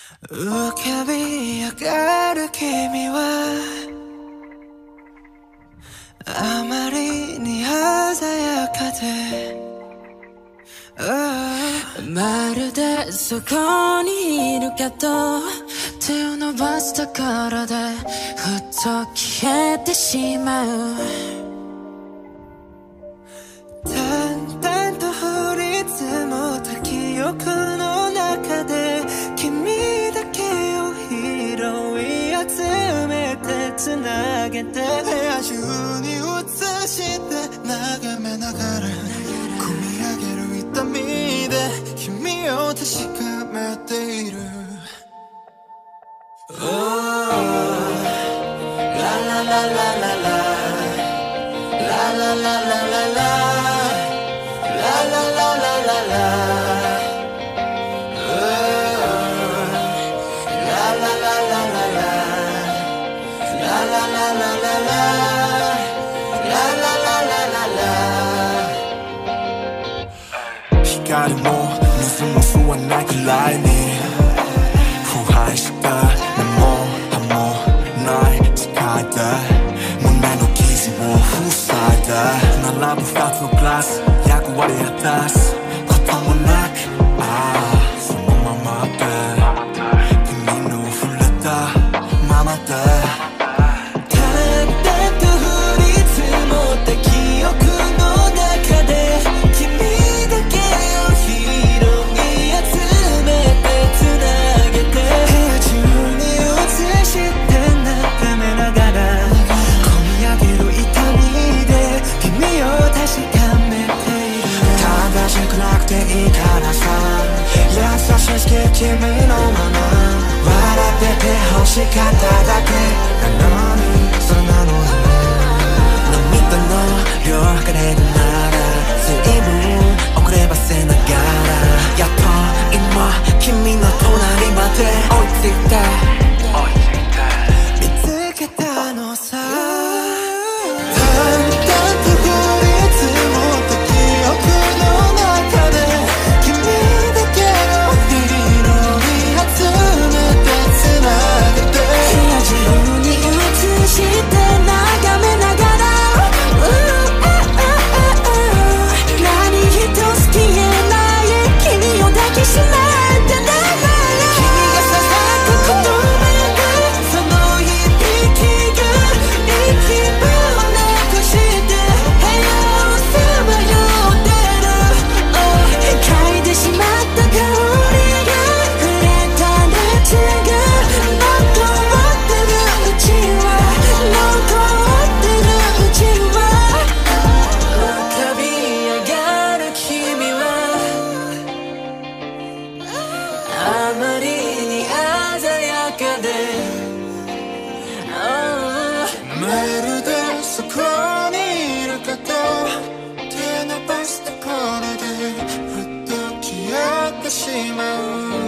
浮かび上がる君はあまりに鮮やかで、まるでそこにいるけど手を伸ばすところでふっと消えてしまう。淡々と降り積もった記憶の中で君だけを拾い集めてつなげて、部屋中に映して眺めながら込み上げる痛みで君を確かめている。Oh, la la la la la la la la la la la la la la la la la la. Oh, la la la la la la la la la la la la la la la la la. 光も水も吸わないくらいに腐敗した根も葉もない世界で胸の傷を塞いで並ぶ二つのグラス役割果たすこともなく、そのままで君の触れたままで淡々と降り積もった記憶の中で君だけを拾い集めてつなげて、部屋中に映して眺めながら込み上げる痛みで君を確かめている。正しくなくていいからさ、優しすぎる君のまま笑ってて欲しかっただけなのに、そうなのに涙の量測れるなら随分遅ればせながらやっと今君の隣まで追いついて見つけたのさ。淡々と降り積もった記憶の中で君だけを拾い集めてつなげて、部屋中に映して眺めながら何一つ消えない君を抱きしめてながら、君がささやく言葉がその響きが息をなくして部屋をさまよってる、嗅いでしまった香りが触れた熱が残ってるうちは残ってるうちは浮かび上がる君はあまりに鮮やかで、まるでそこにいるかと手伸ばすところでふっと消えてしまう。